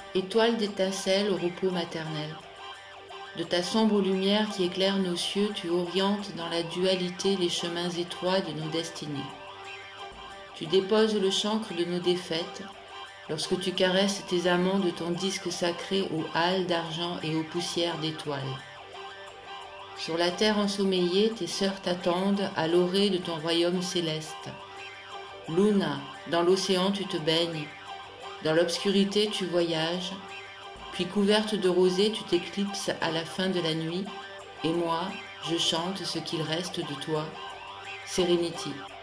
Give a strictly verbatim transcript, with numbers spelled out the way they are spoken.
Étoile d'étincelle au repos maternel. De ta sombre lumière qui éclaire nos cieux, tu orientes dans la dualité les chemins étroits de nos destinées. Tu déposes le chancre de nos défaites, lorsque tu caresses tes amants de ton disque sacré aux halles d'argent et aux poussières d'étoiles. Sur la terre ensommeillée, tes sœurs t'attendent à l'orée de ton royaume céleste. Luna, dans l'océan tu te baignes, dans l'obscurité tu voyages, puis couverte de rosée tu t'éclipses à la fin de la nuit, et moi, je chante ce qu'il reste de toi, Serenity.